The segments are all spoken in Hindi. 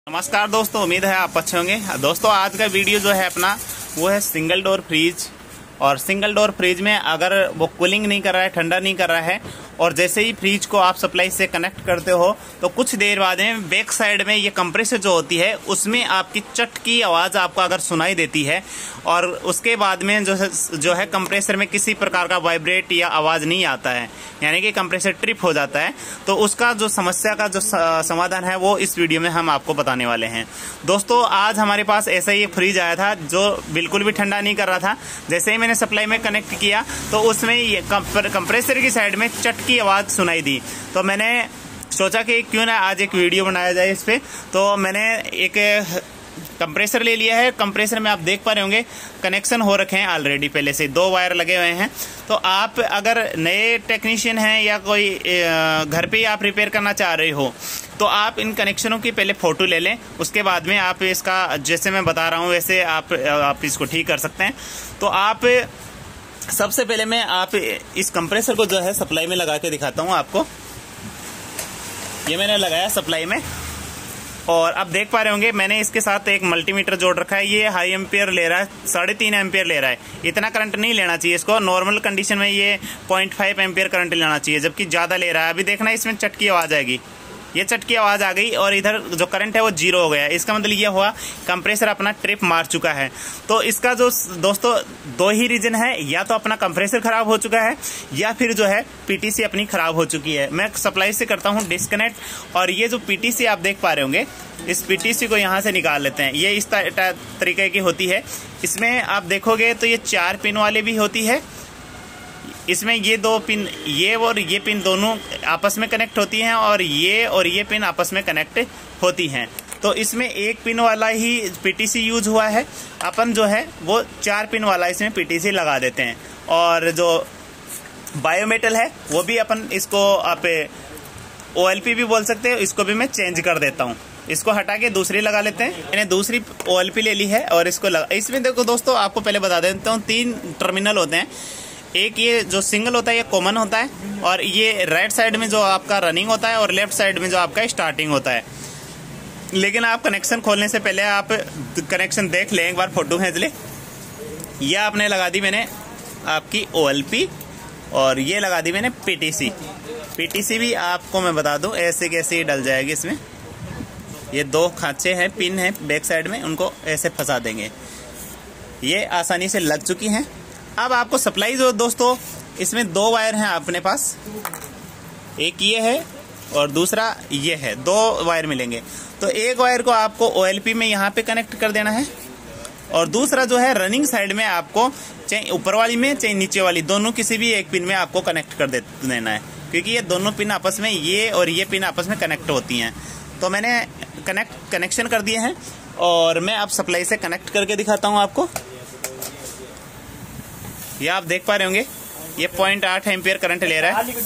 नमस्कार दोस्तों, उम्मीद है आप अच्छे होंगे। दोस्तों आज का वीडियो जो है अपना वो है सिंगल डोर फ्रिज। और सिंगल डोर फ्रिज में अगर वो कूलिंग नहीं कर रहा है, ठंडा नहीं कर रहा है, और जैसे ही फ्रिज को आप सप्लाई से कनेक्ट करते हो तो कुछ देर बाद में बैक साइड में ये कंप्रेसर जो होती है उसमें आपकी चट की आवाज़ आपको अगर सुनाई देती है, और उसके बाद में जो है कंप्रेसर में किसी प्रकार का वाइब्रेट या आवाज़ नहीं आता है, यानी कि कंप्रेसर ट्रिप हो जाता है, तो उसका जो समस्या का जो समाधान है वो इस वीडियो में हम आपको बताने वाले हैं। दोस्तों आज हमारे पास ऐसा ही एक फ्रिज आया था जो बिल्कुल भी ठंडा नहीं कर रहा था। जैसे ही मैंने सप्लाई में कनेक्ट किया तो उसमें ये कंप्रेसर की साइड में चट की आवाज़ सुनाई दी। तो मैंने सोचा कि क्यों ना आज एक वीडियो बनाया जाए इस पे। तो मैंने एक कंप्रेसर ले लिया है। कंप्रेसर में आप देख पा रहे होंगे कनेक्शन हो रखे हैं ऑलरेडी, पहले से 2 वायर लगे हुए हैं। तो आप अगर नए टेक्नीशियन हैं या कोई घर पे ही आप रिपेयर करना चाह रहे हो तो आप इन कनेक्शनों की पहले फ़ोटो ले लें, उसके बाद में आप इसका जैसे मैं बता रहा हूँ वैसे आप इसको ठीक कर सकते हैं। तो आप सबसे पहले मैं आप इस कंप्रेसर को जो है सप्लाई में लगा के दिखाता हूँ आपको। ये मैंने लगाया सप्लाई में, और अब देख पा रहे होंगे मैंने इसके साथ एक मल्टीमीटर जोड़ रखा है। ये हाई एम्पियर ले रहा है, 3.5 एम्पियर ले रहा है। इतना करंट नहीं लेना चाहिए इसको, नॉर्मल कंडीशन में ये 0.5 एम्पियर करंट लेना चाहिए, जबकि ज़्यादा ले रहा है। अभी देखना इसमें चटकी आवाज़ आएगी, ये चटकी आवाज़ आ गई और इधर जो करंट है वो 0 हो गया। इसका मतलब ये हुआ कंप्रेसर अपना ट्रिप मार चुका है। तो इसका जो दोस्तों 2 ही रीजन है, या तो अपना कंप्रेसर खराब हो चुका है या फिर जो है पीटीसी अपनी खराब हो चुकी है। मैं सप्लाई से करता हूँ डिस्कनेक्ट, और ये जो पीटीसी आप देख पा रहे होंगे इस पीटीसी को यहाँ से निकाल लेते हैं। ये इस तरीके की होती है। इसमें आप देखोगे तो ये 4 पिन वाली भी होती है। इसमें ये 2 पिन, ये और ये पिन दोनों आपस में कनेक्ट होती हैं, और ये पिन आपस में कनेक्ट होती हैं। तो इसमें 1 पिन वाला ही पीटीसी यूज हुआ है। अपन जो है वो 4 पिन वाला इसमें पीटीसी लगा देते हैं। और जो बायोमेटल है वो भी अपन इसको आप OLP भी बोल सकते हो, इसको भी मैं चेंज कर देता हूँ। इसको हटा के दूसरी लगा लेते हैं। मैंने दूसरी OLP ले ली है और इसको लगा। इसमें देखो दोस्तों आपको पहले बता देता हूँ 3 टर्मिनल होते हैं। एक ये जो सिंगल होता है ये कॉमन होता है, और ये राइट साइड में जो आपका रनिंग होता है और लेफ्ट साइड में जो आपका स्टार्टिंग होता है। लेकिन आप कनेक्शन खोलने से पहले आप कनेक्शन देख लें, एक बार फोटो खींच ले। ये आपने लगा दी मैंने आपकी OLP, और ये लगा दी मैंने पीटीसी भी आपको मैं बता दूं ऐसे कैसे ही डल जाएगी। इसमें ये 2 खांचे हैं, पिन है बैक साइड में, उनको ऐसे फंसा देंगे। ये आसानी से लग चुकी हैं। अब आपको सप्लाई जो दोस्तों इसमें 2 वायर हैं अपने पास, एक ये है और दूसरा ये है, 2 वायर मिलेंगे। तो एक वायर को आपको OLP में यहाँ पे कनेक्ट कर देना है, और दूसरा जो है रनिंग साइड में आपको चाहे ऊपर वाली में चाहे नीचे वाली, दोनों किसी भी एक पिन में आपको कनेक्ट कर देना है, क्योंकि ये दोनों पिन आपस में, ये और ये पिन आपस में कनेक्ट होती हैं। तो मैंने कनेक्शन कर दिए हैं, और मैं अब सप्लाई से कनेक्ट करके दिखाता हूँ आपको। ये आप देख पा रहे होंगे ये 0.8 एम्पियर करंट ले रहा है।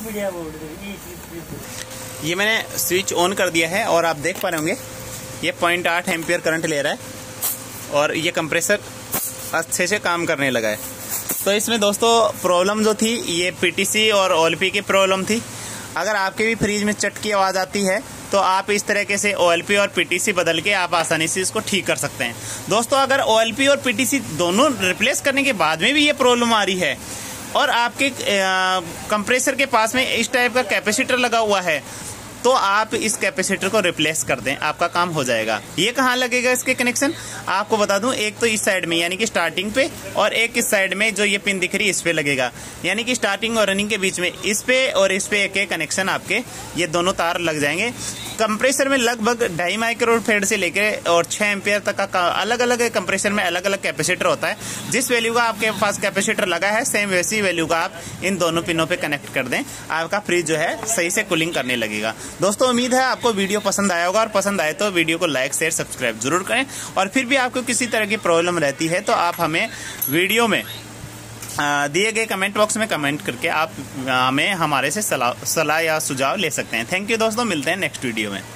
ये मैंने स्विच ऑन कर दिया है और आप देख पा रहे होंगे ये 0.8 एम्पियर करंट ले रहा है, और ये कंप्रेसर अच्छे से काम करने लगा है। तो इसमें दोस्तों प्रॉब्लम जो थी ये पीटीसी और OLP की प्रॉब्लम थी। अगर आपके भी फ्रिज में चट की आवाज़ आती है तो आप इस तरीके से OLP और पीटीसी बदल के आप आसानी से इसको ठीक कर सकते हैं। दोस्तों अगर OLP और पीटीसी दोनों रिप्लेस करने के बाद में भी ये प्रॉब्लम आ रही है, और आपके कंप्रेसर के पास में इस टाइप का कैपेसिटर लगा हुआ है, तो आप इस कैपेसिटर को रिप्लेस कर दें, आपका काम हो जाएगा। ये कहाँ लगेगा इसके कनेक्शन आपको बता दूं, एक तो इस साइड में यानी कि स्टार्टिंग पे, और एक इस साइड में जो ये पिन दिख रही है इस पे लगेगा, यानी कि स्टार्टिंग और रनिंग के बीच में इस पे और इस पे एक कनेक्शन आपके ये दोनों तार लग जाएंगे। कंप्रेसर में लगभग 2.5 माइक्रोफेड से लेकर और 6 एम्पियर तक का अलग अलग कंप्रेसर में अलग अलग कैपेसिटर होता है। जिस वैल्यू का आपके पास कैपेसिटर लगा है सेम वैसी वैल्यू का आप इन दोनों पिनों पे कनेक्ट कर दें, आपका फ्रिज जो है सही से कूलिंग करने लगेगा। दोस्तों उम्मीद है आपको वीडियो पसंद आया होगा, और पसंद आए तो वीडियो को लाइक शेयर सब्सक्राइब जरूर करें। और फिर भी आपको किसी तरह की प्रॉब्लम रहती है तो आप हमें वीडियो में दिए गए कमेंट बॉक्स में कमेंट करके आप हमें हमारे से सलाह या सुझाव ले सकते हैं। थैंक यू दोस्तों, मिलते हैं नेक्स्ट वीडियो में।